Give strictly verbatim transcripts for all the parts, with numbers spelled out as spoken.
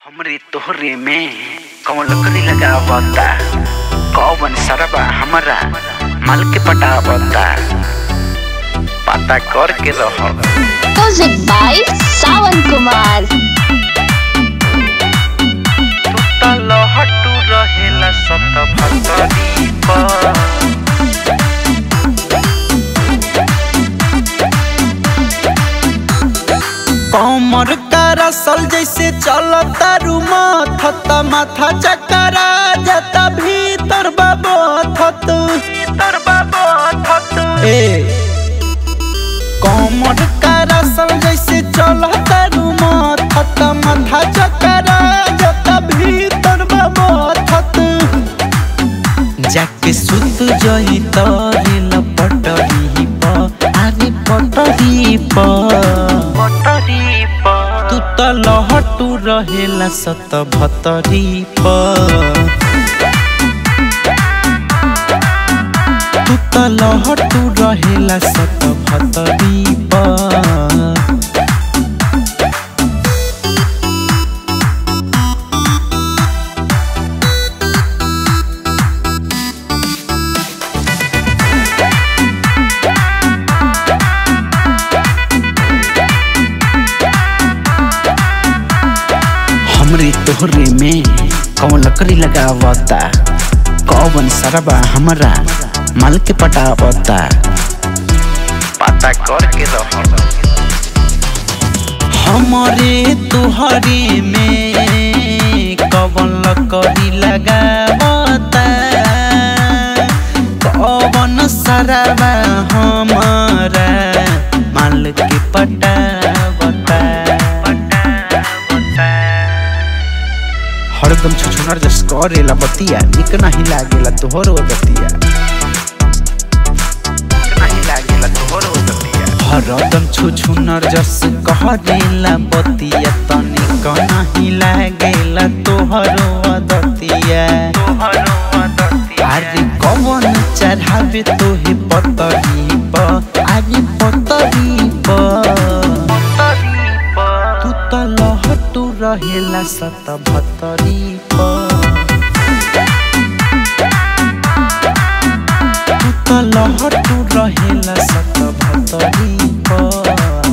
हमरे तोहरे में कौन लकड़ी लगावता, कौन सरबा हमरा माल के पटावता, पता करके रहो। Music by Sawan Kumar. तू तो लहटू रहेला सत भतरी पर, कमर का रसल जैसे चलता रूमा थता माथा चकरा जाता भीतर बाबो थत भीतर बाबो थत। ए कमर का रसल जैसे चलता रूमा थता माथा चकरा जाता भीतर बाबो थत। जाके सुत जही तरे लपटरी पर, आरे पटरी पर तू तो लहटू रहेला सत भतरी पर, तू तो लहटू रहेला सत भतरी पर। हमरे तोहरे में कौन लकड़ी लगावता, कौन सरबा हमरा माल के पटावता, पता करके रहो। हमरे तोहरे में कौन लकड़ी लगावता, कौन सरबा हमरा माल के पटावता। हरदम छुछुनर जस करेला बतिया, निक नहीं लागेला तोहरो दतिया, निक नहीं लागेला तोहरो दतिया। हरदम छुछुनर जस करेला बतिया, तनिक नहीं लागेला तोहरो दतिया। अरे कौन चढ़ावे तोहे पतरी पर, अरे पतरी पर तू तो लहटू रहेला सत भतरी पर, तू तो लहटू रहेला सत भतरी पर।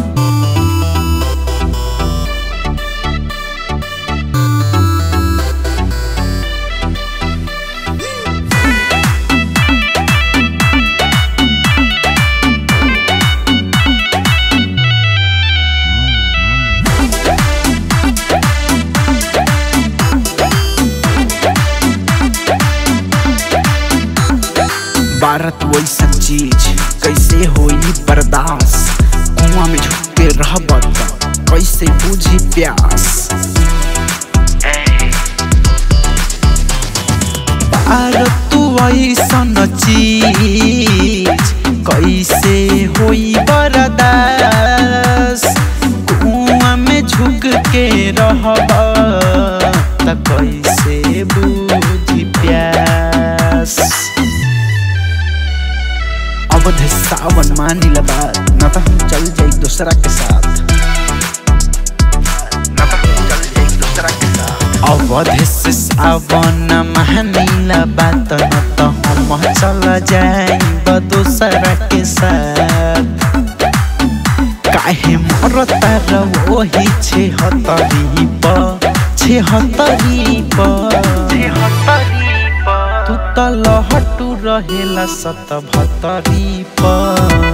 बारत वैसा चीज कैसे होई बर्दाश्त, कुआं में झुक के रहबत कैसे बुझी प्यास। बारत वैसन चीज कैसे होई बर्दाश्त, कुआं में झुक के रहबा त कैसे बुझी प्यास। अवध सावन मानी बात, न तो हम चल जाए दूसरा के साथ, न तो हम चल जाए दूसरा के साथ। अवध से सावन मानी बात, न तो हम चल जाए दूसरा के साथ। काहे मरता रही छेहतरी पर, छेहतरी पर तू तो लहटू रहेला सत भतरी पर।